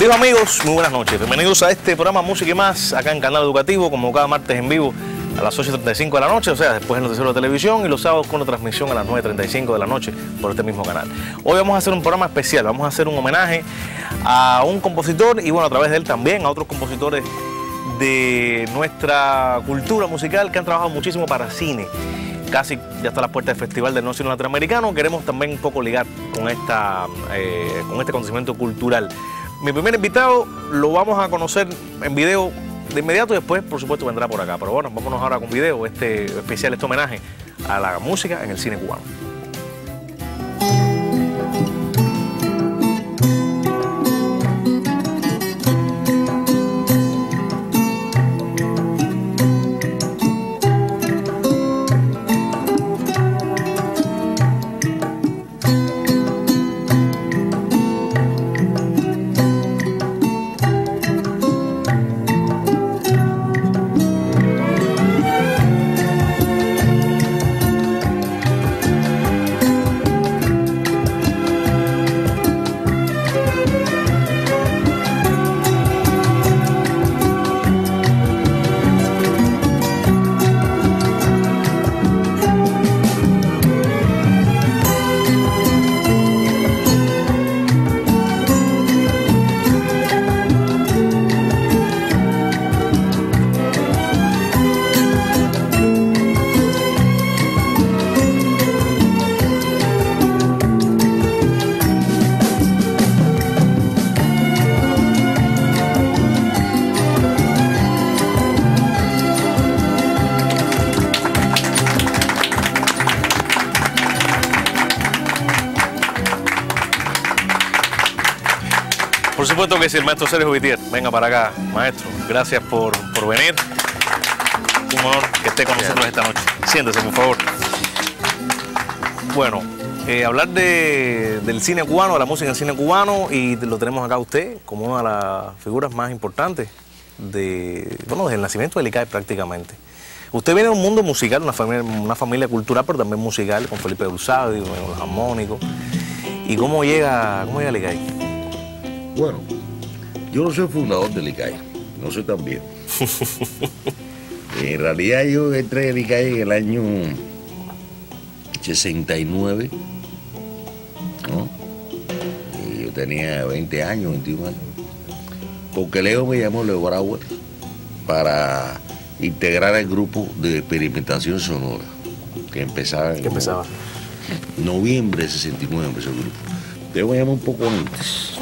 Queridos amigos, muy buenas noches. Bienvenidos a este programa Música y Más, acá en Canal Educativo, como cada martes en vivo a las 8:35 de la noche, o sea, después del noticiero de televisión, y los sábados con la transmisión a las 9:35 de la noche por este mismo canal. Hoy vamos a hacer un programa especial, vamos a hacer un homenaje a un compositor y bueno, a través de él también a otros compositores de nuestra cultura musical que han trabajado muchísimo para cine. Casi ya está a las puertas del Festival del No Cine Latinoamericano. Queremos también un poco ligar con este acontecimiento cultural. Mi primer invitado lo vamos a conocer en video de inmediato y después, por supuesto, vendrá por acá. Pero bueno, vámonos ahora con video, este especial, este homenaje a la música en el cine cubano. Por supuesto que sí, el maestro Sergio Vitier. Venga para acá, maestro. Gracias por venir. Un honor que esté con nosotros esta noche. Siéntese, por favor. Bueno, hablar del cine cubano, de la música en cine cubano, y lo tenemos acá a usted como una de las figuras más importantes desde el nacimiento del ICAE prácticamente. Usted viene de un mundo musical, una familia cultural, pero también musical, con Felipe Dulzado, con los armónicos. ¿Y cómo llega al ICAE? Bueno, yo no soy fundador del ICAE, no soy tan viejo. En realidad yo entré en el ICAE en el año 69, ¿no? Y yo tenía 20 años, 21 años. Porque Leo me llamó, Leo Brauer, para integrar el grupo de experimentación sonora, que empezaba en noviembre de 69, empezó el grupo. Leo me llamó un poco antes.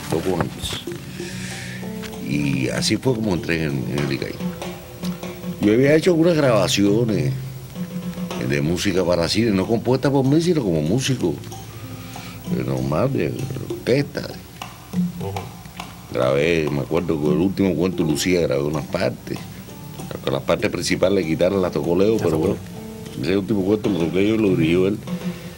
Y así fue como entré en el ICAE. Yo había hecho algunas grabaciones de música para cine, no compuesta por mí, sino como músico normal, de orquesta. Grabé, me acuerdo que el último cuento de Lucía grabé unas partes. Con las partes principales de guitarra las tocó Leo, pero bueno, ese último cuento lo toqué yo y lo dirigió él.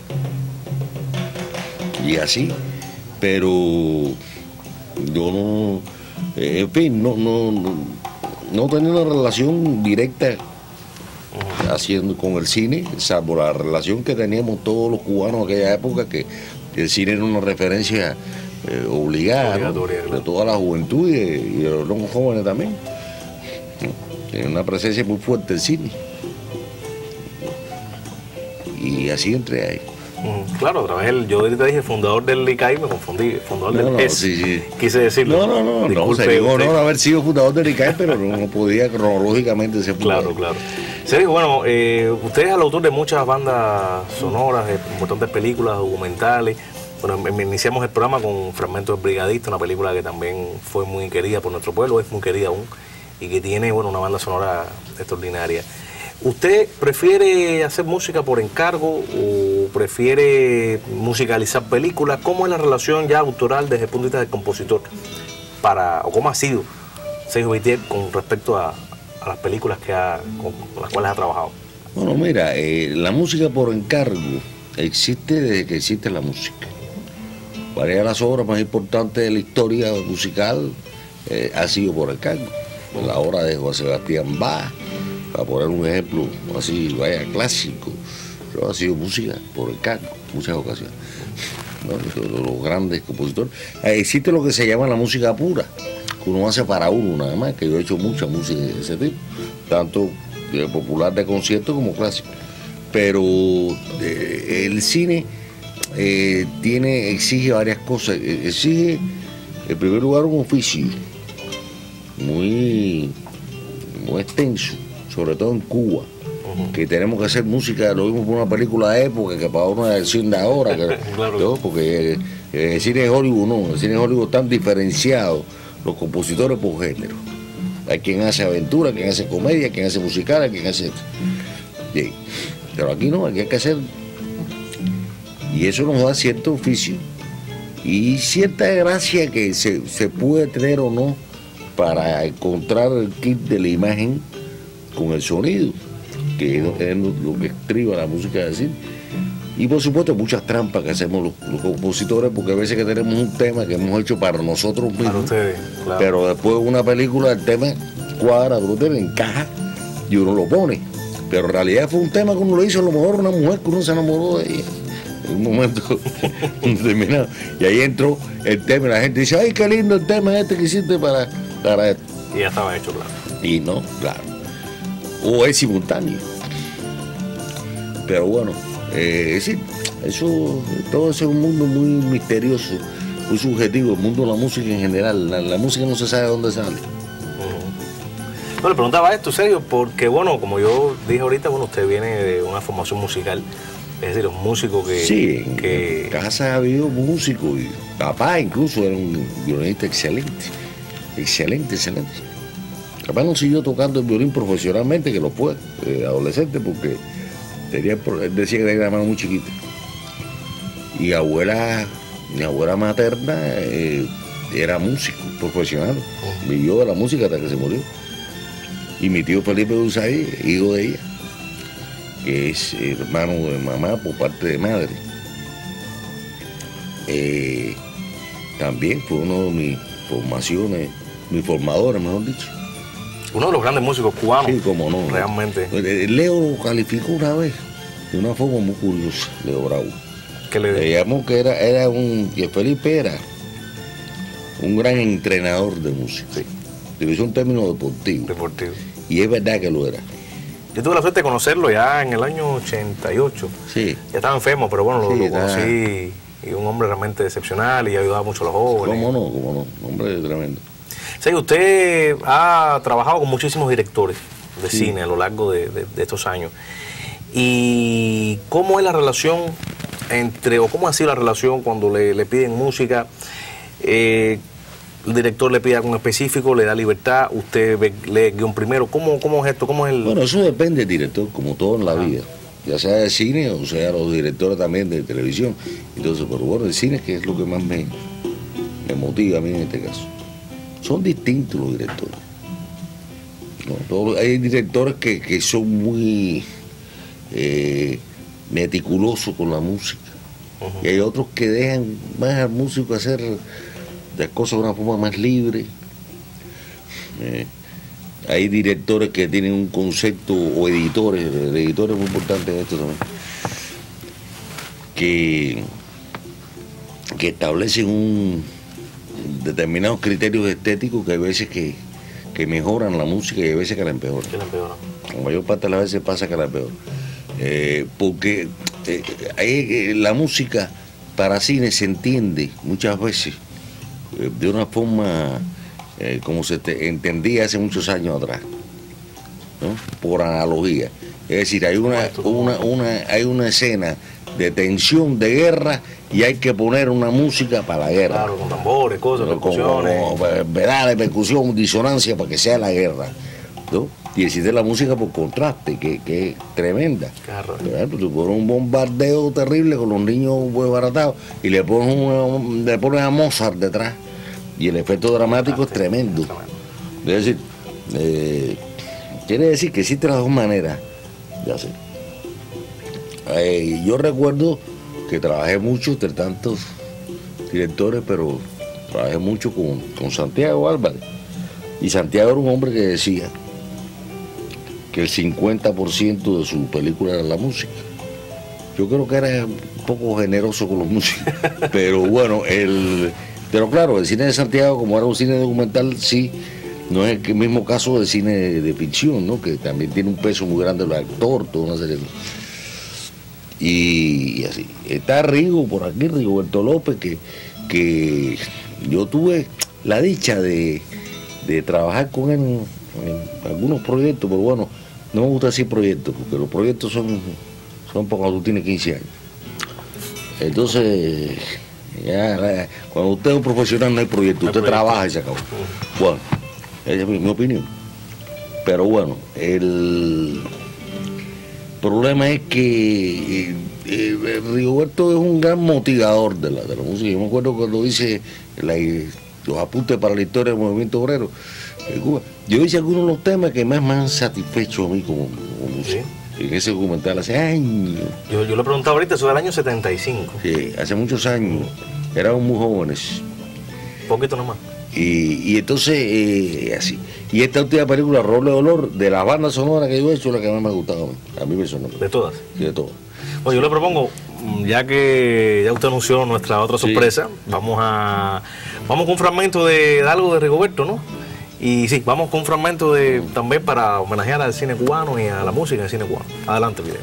Y así, pero yo no, en fin, no tenía una relación directa haciendo con el cine, salvo la relación que teníamos todos los cubanos en aquella época, que el cine era una referencia obligada, ¿no? De toda la juventud y de los no jóvenes también. Tenía una presencia muy fuerte el cine. Y así entré ahí. Claro, otra vez yo ahorita dije fundador del ICAE, me confundí, fundador del ES, sí. Quise decirlo. No, sería un honor haber sido fundador del ICAE, pero no podía cronológicamente ser fundador. Claro. Sergio, bueno, usted es el autor de muchas bandas sonoras, de importantes películas, documentales. Bueno, iniciamos el programa con Fragmentos del Brigadista, una película que también fue muy querida por nuestro pueblo, es muy querida aún, y que tiene, una banda sonora extraordinaria. ¿Usted prefiere hacer música por encargo o prefiere musicalizar películas? ¿Cómo es la relación ya autoral desde el punto de vista del compositor? ¿O cómo ha sido Sergio Vitier con respecto a las películas con las cuales ha trabajado? Bueno, mira, la música por encargo existe desde que existe la música. Varias de las obras más importantes de la historia musical ha sido por encargo. La obra de Juan Sebastián Bach, para poner un ejemplo así, vaya, clásico, pero ha sido música por encargo, muchas ocasiones. ¿no? Los grandes compositores. Existe lo que se llama la música pura, que uno hace para uno nada más, que yo he hecho mucha música de ese tipo, tanto popular de concierto como clásico. Pero el cine exige varias cosas. Exige, en primer lugar, un oficio muy extenso, sobre todo en Cuba, que tenemos que hacer música, lo mismo por una película de época que para una versión de ahora, Claro. ¿no? Porque el cine de Hollywood no, el cine de Hollywood están diferenciados los compositores por género. Hay quien hace aventura, quien hace comedia, quien hace musical, quien hace... Bien. Pero aquí no, aquí hay que hacer... Y eso nos da cierto oficio y cierta gracia que se puede tener o no para encontrar el kit de la imagen con el sonido, que es lo que estriba la música de cine. Y por supuesto muchas trampas que hacemos los compositores, porque a veces que tenemos un tema que hemos hecho para nosotros mismos, Para ustedes, claro. pero después de una película el tema cuadra, le encaja y uno lo pone. Pero en realidad fue un tema que uno lo hizo a lo mejor una mujer que uno se enamoró de ella en un momento determinado. Y ahí entró el tema y la gente dice, ay, qué lindo el tema este que hiciste para esto. Y ya estaba hecho, claro. Y no, claro. O es simultáneo. Pero bueno, sí, todo eso es un mundo muy misterioso, muy subjetivo, el mundo de la música en general. La música no se sabe de dónde sale. No, le preguntaba esto, Sergio, porque bueno, como yo dije ahorita, bueno, usted viene de una formación musical, es decir, un músico que... Sí, en casa ha habido músicos, y papá incluso era un violinista excelente. Papá no siguió tocando el violín profesionalmente, que lo fue, adolescente, porque él decía que tenía la mano muy chiquita. Y mi abuela materna era músico profesional, vivió de la música hasta que se murió. Y mi tío Felipe Dulzaí, hijo de ella, que es hermano de mamá por parte de madre, también fue uno de mis formaciones, mis formadores, mejor dicho. Uno de los grandes músicos cubanos. Sí, como no. Realmente. Leo lo calificó una vez, de una forma muy curiosa, Leo Bravo. ¿Qué le llamó que que Felipe era un gran entrenador de música. Sí. Utilizó un término deportivo. Y es verdad que lo era. Yo tuve la suerte de conocerlo ya en el año 88. Sí. Ya estaba enfermo, pero bueno, Sí, lo conocí. Y un hombre realmente excepcional y ayudaba mucho a los jóvenes. Cómo no, un hombre tremendo. Sí, usted ha trabajado con muchísimos directores de cine a lo largo de estos años. ¿Y cómo es la relación o cómo ha sido la relación cuando le piden música? El director le pide algo en específico, le da libertad, usted lee el guión primero. ¿Cómo es esto? ¿Cómo es el...? Bueno, eso depende del director, como todo en la vida. Ya sea de cine o sea los directores también de televisión. Entonces, pero bueno, el cine es que es lo que más me motiva a mí en este caso. Son distintos los directores. ¿No? Hay directores que son muy meticulosos con la música. Y hay otros que dejan más al músico hacer las cosas de una forma más libre. Hay directores que tienen un concepto, o editores, el editor es muy importante en esto también, que establecen determinados criterios estéticos que hay veces que mejoran la música y hay veces que la empeoran. La mayor parte de las veces pasa que la empeoran. Porque la música para cine se entiende muchas veces de una forma como se entendía hace muchos años atrás, ¿no? Por analogía. Es decir, hay una escena de tensión, de guerra, y hay que poner una música para la guerra. Claro, con tambores, cosas, percusiones. Con pedales, percusión, disonancia para que sea la guerra, ¿no? Y existe la música por contraste, que es tremenda. Claro. Por ejemplo, tú pones un bombardeo terrible con los niños baratados y le pones a Mozart detrás. Y el efecto dramático es tremendo. Es decir, quiere decir que existen las dos maneras de hacer. Yo recuerdo que trabajé mucho entre tantos directores, pero trabajé mucho con Santiago Álvarez. Y Santiago era un hombre que decía que el 50% de su película era la música. Yo creo que era poco generoso con los músicos. Pero bueno, pero claro, el cine de Santiago, como era un cine documental, sí, no es el mismo caso del cine de ficción, ¿no? Que también tiene un peso muy grande el actor, toda una serie de... Y así. Está Rigo por aquí, Rigoberto López, que yo tuve la dicha de trabajar con él en algunos proyectos, pero bueno, no me gusta decir proyectos, porque los proyectos son para cuando tú tienes 15 años. Entonces, ya, cuando usted es un profesional no hay proyecto, usted trabaja y se acabó. Bueno, esa es mi opinión. Pero bueno, el problema es que Rigoberto es un gran motivador de la música. Yo me acuerdo cuando hice los apuntes para la historia del movimiento obrero de Cuba. Yo hice algunos de los temas que más me han satisfecho a mí como músico. En ese documental hace años. Yo le preguntaba ahorita, eso del año 75. Sí, hace muchos años. Éramos muy jóvenes. Poquito nomás. Y entonces, así. Y esta última película, Roble de Dolor, de las bandas sonoras que yo he hecho, es la que más me ha gustado a mí personalmente. ¿De todas? Sí, de todas. Bueno, yo le propongo, ya que ya usted anunció nuestra otra sorpresa, vamos con un fragmento de algo de Rigoberto, ¿no? Y sí, vamos con un fragmento también para homenajear al cine cubano y a la música del cine cubano. Adelante, video.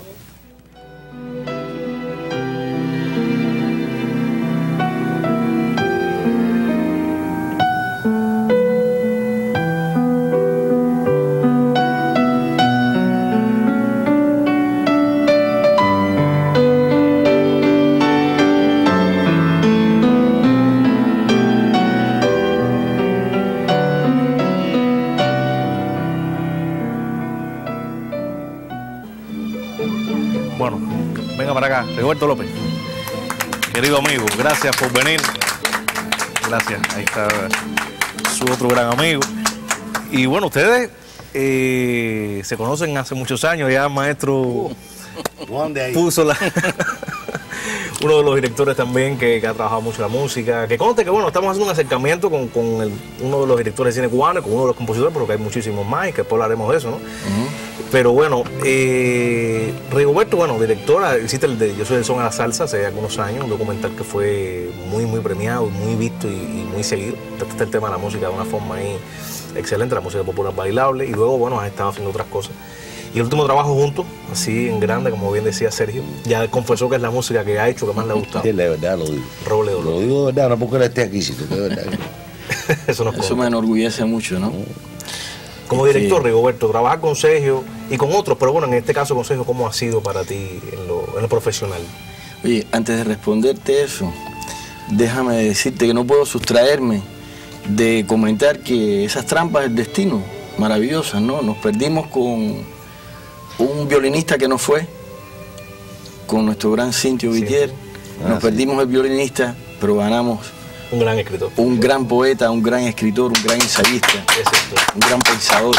Bueno, venga para acá, Rigoberto López. Querido amigo, gracias por venir. Gracias, ahí está su otro gran amigo. Y bueno, ustedes se conocen hace muchos años, ya el maestro puso uno de los directores también que ha trabajado mucho la música. Que conste que bueno, estamos haciendo un acercamiento con uno de los directores de cine cubano, con uno de los compositores, porque hay muchísimos más y que después hablaremos de eso, ¿no? Pero bueno, Rigoberto, bueno, directora, hiciste el de Yo soy el son a la salsa hace algunos años, un documental que fue muy premiado, muy visto y muy seguido. Trataste el tema de la música de una forma ahí excelente, la música popular bailable, y luego, bueno, has estado haciendo otras cosas. Y el último trabajo juntos, así en grande, como bien decía Sergio, ya confesó que es la música que ha hecho que más le ha gustado. Sí, de verdad lo digo. Roble de Dolor. Lo digo de verdad, no porque él esté aquí, sino que de verdad. Eso me enorgullece mucho, ¿no? Como director, Rigoberto, trabajar con Sergio y con otros, pero bueno, en este caso con Sergio, ¿cómo ha sido para ti en lo profesional? Oye, antes de responderte eso, déjame decirte que no puedo sustraerme de comentar que esas trampas del destino, maravillosas, ¿no? Nos perdimos con un violinista que no fue, con nuestro gran Cintio Vitier. Nos perdimos el violinista, pero ganamos un gran escritor, un gran poeta, un gran escritor, un gran ensayista, un gran pensador.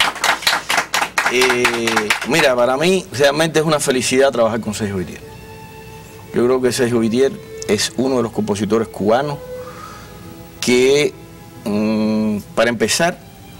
Mira, para mí realmente es una felicidad trabajar con Sergio Vitier. Yo creo que Sergio Vitier es uno de los compositores cubanos que, para empezar,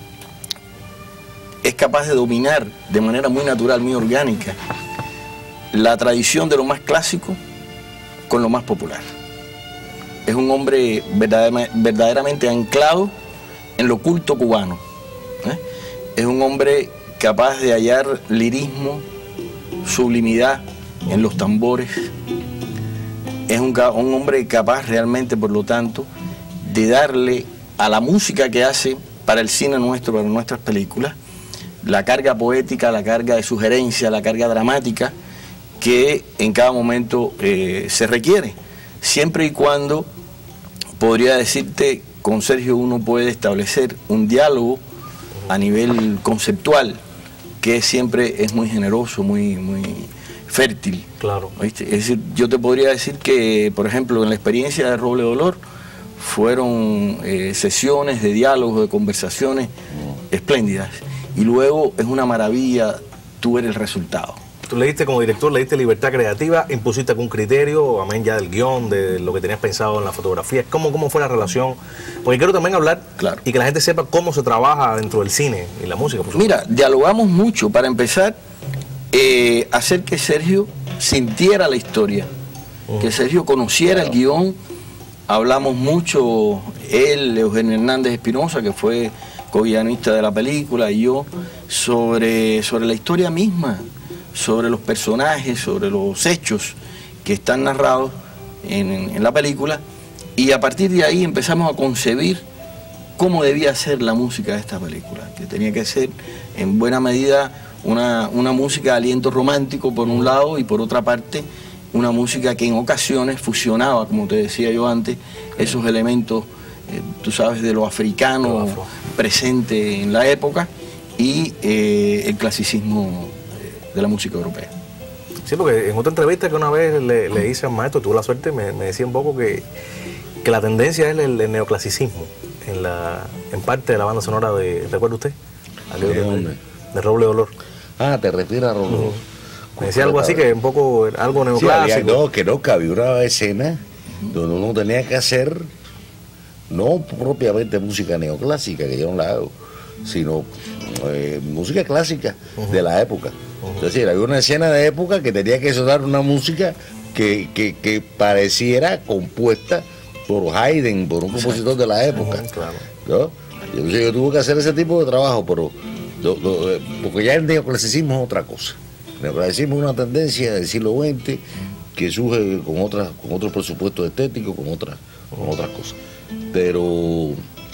es capaz de dominar de manera muy natural, muy orgánica, la tradición de lo más clásico con lo más popular. Es un hombre verdaderamente anclado en lo culto cubano. Es un hombre capaz de hallar lirismo, sublimidad en los tambores. Es un hombre capaz realmente, por lo tanto, de darle a la música que hace para el cine nuestro, para nuestras películas, la carga poética, la carga de sugerencia, la carga dramática que en cada momento se requiere. Siempre y cuando, podría decirte, con Sergio uno puede establecer un diálogo a nivel conceptual, que siempre es muy generoso, muy fértil. Claro. ¿Viste? Es decir, yo te podría decir que, por ejemplo, en la experiencia de Roble de Dolor, fueron sesiones de diálogos, de conversaciones espléndidas. Y luego es una maravilla tú ver el resultado. Tú le diste como director, le diste libertad creativa, impusiste algún criterio, amén ya del guión, de lo que tenías pensado en la fotografía. ¿Cómo fue la relación? Porque quiero también hablar y que la gente sepa cómo se trabaja dentro del cine y la música, por supuesto. Mira, dialogamos mucho para empezar, hacer que Sergio sintiera la historia que Sergio conociera el guión. Hablamos mucho, él, Eugenio Hernández Espinosa, que fue co-guionista de la película, y yo, sobre la historia misma, sobre los personajes, sobre los hechos que están narrados en la película, y a partir de ahí empezamos a concebir cómo debía ser la música de esta película, que tenía que ser en buena medida una música de aliento romántico por un lado, y por otra parte una música que en ocasiones fusionaba, como te decía yo antes, esos elementos, tú sabes, de lo africano presente en la época y el clasicismo de la música europea. Sí, porque en otra entrevista que una vez le hice al maestro, tuve la suerte, me decía un poco que la tendencia es el neoclasicismo en parte de la banda sonora de, ¿recuerda usted? De Roble de Olor. Ah, te refieres a Roble de Olor. Me decía algo así, que un poco algo neoclásico. Sí, que había una escena donde uno tenía que hacer, no propiamente música neoclásica, que yo no la hago, sino música clásica de la época. Es decir, había una escena de época que tenía que sonar una música que pareciera compuesta por Haydn, por un compositor de la época. Claro. ¿No? Entonces yo tuve que hacer ese tipo de trabajo, pero porque ya el neoclasicismo es otra cosa. El neoclasicismo es una tendencia del siglo XX que surge con otros presupuestos estéticos, con otras cosas. Pero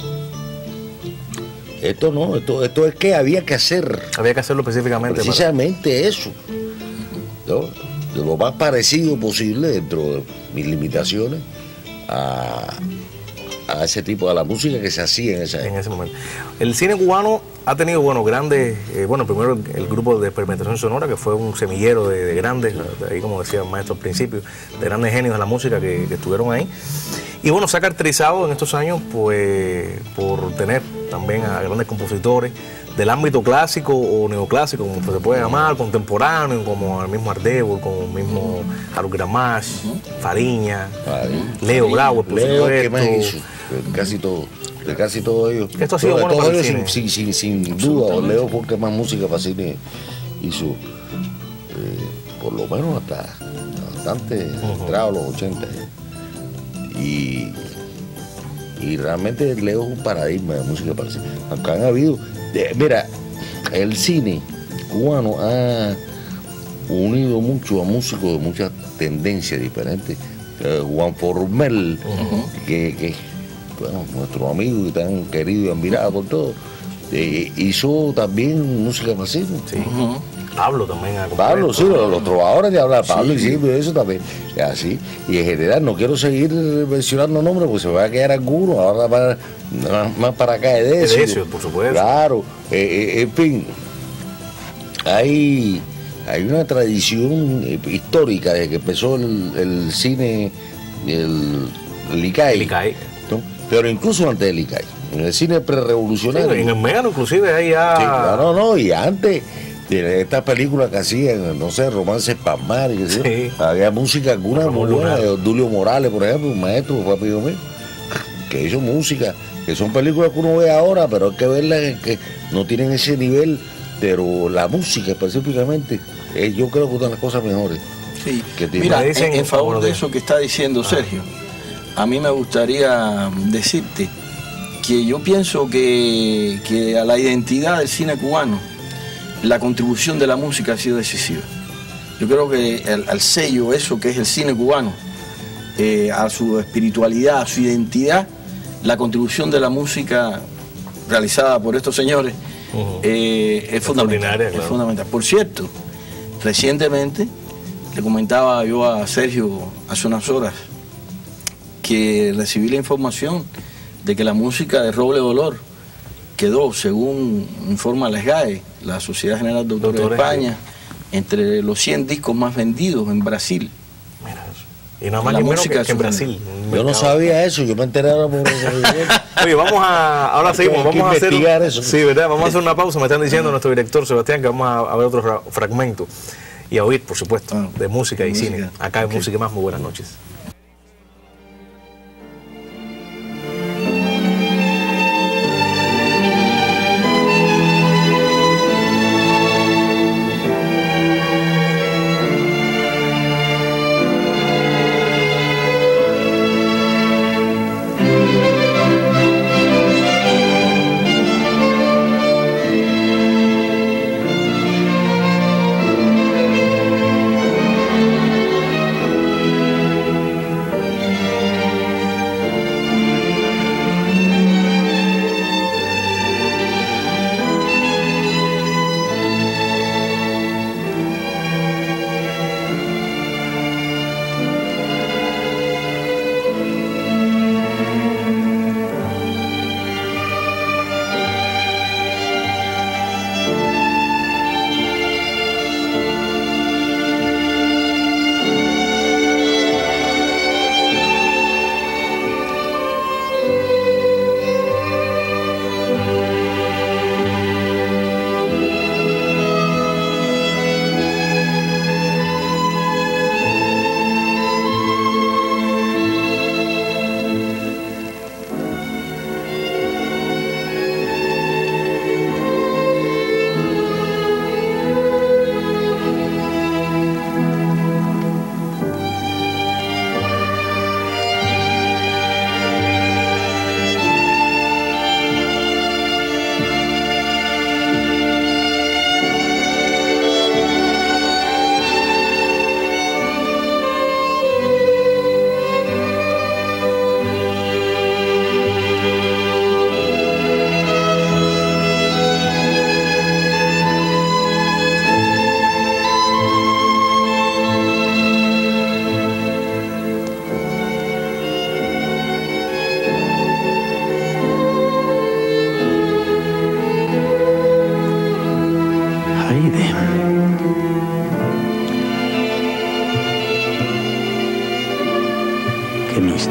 esto no, esto es que había que hacer. Había que hacerlo específicamente. Precisamente eso, ¿no? De lo más parecido posible dentro de mis limitaciones a ese tipo, a la música que se hacía en ese momento. El cine cubano ha tenido, grandes, primero el grupo de experimentación sonora, que fue un semillero de grandes, ahí como decía el maestro al principio, de grandes genios de la música que estuvieron ahí. Y se ha caracterizado en estos años pues por tener también a grandes compositores del ámbito clásico o neoclásico, como se puede llamar, contemporáneo, como el mismo Ardebol, como el mismo Harold Gramash, Fariña, Leo Brauer, por supuesto. ¿Qué más hizo? De casi todos ellos. Esto ha sido bueno para el cine. Sin duda, Leo fue el que más música para cine hizo, por lo menos hasta bastante entrado a los 80. Y realmente Leo es un paradigma de música para cine. Aunque han habido, mira, el cine cubano ha unido mucho a músicos de muchas tendencias diferentes. Juan Formel, que nuestro amigo y tan querido y admirado por todos, hizo también música para cine. Sí. Pablo también. Pablo, sí, los trovadores de hablar, Pablo y Silvio, eso también. Así. Y en general, no quiero seguir mencionando nombres porque se me va a quedar alguno, ahora más para acá de Decio. Por supuesto. Claro, en fin, hay una tradición histórica desde que empezó el cine, el ICAI, ¿no? Pero incluso antes del ICAI, en el cine prerevolucionario. Sí, en el Megano inclusive ahí ya... Sí, claro, y antes de estas películas que hacían, no sé, Romances Palmares, sí. Había música alguna muy buena, de Odulio Morales, por ejemplo, un maestro, un amigo mío, que hizo música, que son películas que uno ve ahora, pero hay que verlas que no tienen ese nivel, pero la música específicamente, yo creo que es una de las cosas mejores. Sí, mira, en favor de eso que está diciendo Sergio, a mí me gustaría decirte que yo pienso que a la identidad del cine cubano la contribución de la música ha sido decisiva. Yo creo que al sello, eso que es el cine cubano, a su espiritualidad, a su identidad, la contribución de la música realizada por estos señores es fundamental. Claro. Es fundamental. Por cierto, recientemente le comentaba yo a Sergio hace unas horas que recibí la información de que la música de Roble de Olor quedó, según informa la SGAE, la Sociedad General de Autores de España, entre los 100 discos más vendidos en Brasil. Mira eso. Y nada más que en Brasil. Yo no sabía eso, yo me enteré ahora por Oye, ahora seguimos, vamos a hacer eso. Sí, ¿verdad? Vamos a hacer una pausa, me están diciendo nuestro director Sebastián que vamos a ver otro fragmento y a oír, por supuesto, de música y cine. Acá en Música Más, muy buenas noches.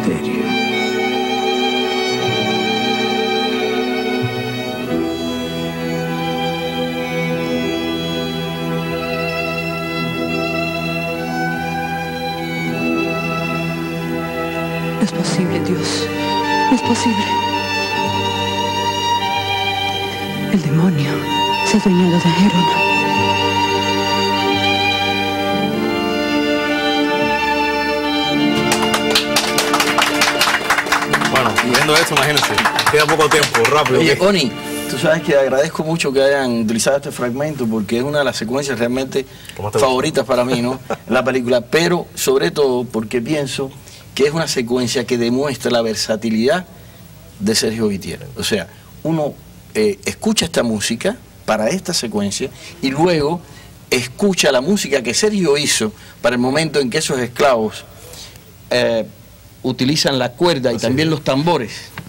misterio. No es posible, Dios. No es posible. El demonio se ha adueñado de Gerona. Bueno, viendo esto, imagínense, queda poco tiempo, rápido. Oye, Oni, tú sabes que agradezco mucho que hayan utilizado este fragmento porque es una de las secuencias realmente favoritas para mí, ¿no? En la película, pero sobre todo porque pienso que es una secuencia que demuestra la versatilidad de Sergio Gutiérrez. O sea, uno escucha esta música para esta secuencia y luego escucha la música que Sergio hizo para el momento en que esos esclavos utilizan la cuerda y también los tambores.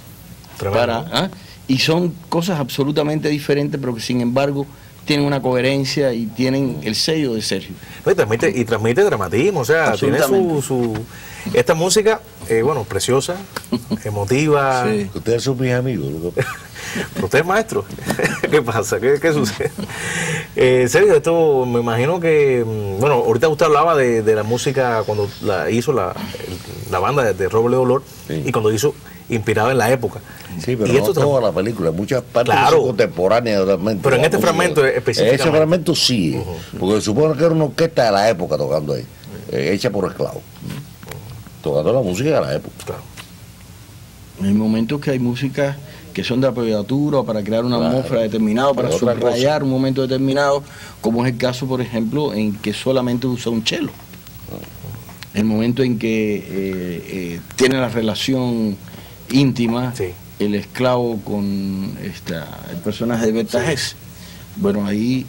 Y son cosas absolutamente diferentes, pero que sin embargo tienen una coherencia y tienen el sello de Sergio. No, y transmite dramatismo, o sea, tiene esta música, bueno, preciosa, emotiva. Sí. Ustedes son mis amigos. ¿Usted es maestro? ¿Qué pasa? ¿Qué sucede? Sergio, esto me imagino que, bueno, ahorita usted hablaba de la música cuando hizo la banda de Robert Leo Olor, sí, y cuando hizo inspirado en la época. Sí, pero no toda la película, muchas partes claro, son contemporáneas realmente. Pero en este fragmento específicamente. Ese fragmento sí, porque se supone que era una orquesta de la época tocando ahí, hecha por esclavos, tocando la música de la época. Claro. En momentos que hay música que son de apoyatura o para crear una atmósfera determinada, para subrayar un momento determinado, como es el caso, por ejemplo, en que solamente usa un cello. El momento en que tiene la relación íntima, sí, el esclavo con el personaje de Berta Hess. Sí. Bueno, ahí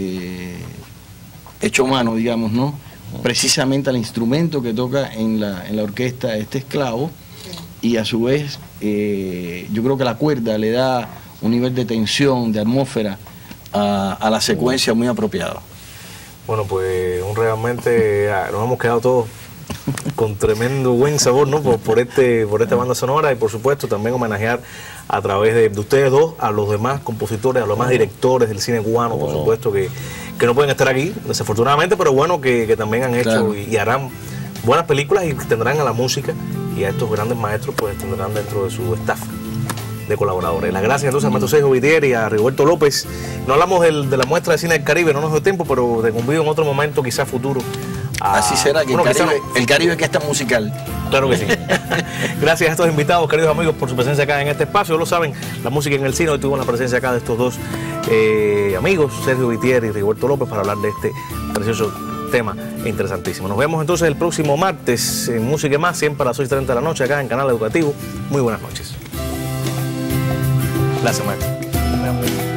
hecho mano, digamos, ¿no? Precisamente al instrumento que toca en la orquesta este esclavo, y a su vez yo creo que la cuerda le da un nivel de tensión, de atmósfera a la secuencia muy apropiado. Bueno, pues realmente nos hemos quedado todos con tremendo buen sabor, ¿no? por esta banda sonora, y por supuesto también homenajear a través de ustedes dos a los demás compositores, a los demás directores del cine cubano, por supuesto, que no pueden estar aquí, desafortunadamente, pero bueno, que también han hecho, claro, y harán buenas películas y tendrán a la música y a estos grandes maestros, pues tendrán dentro de su staff de colaboradores. Las gracias entonces a maestro Sergio Gutiérrez y a Rigoberto López. No hablamos de la muestra de cine del Caribe, no nos dio tiempo, pero te convido en otro momento, quizás futuro. Así será, que bueno, el Caribe que está musical. Claro que sí. Gracias a estos invitados, queridos amigos, por su presencia acá en este espacio. Lo saben, la música en el cine. Hoy tuvo la presencia acá de estos dos amigos, Sergio Gutiérrez y Rigoberto López, para hablar de este precioso tema interesantísimo. Nos vemos entonces el próximo martes en Música y Más, siempre a las 8:30 de la noche, acá en Canal Educativo. Muy buenas noches. Gracias, maestro.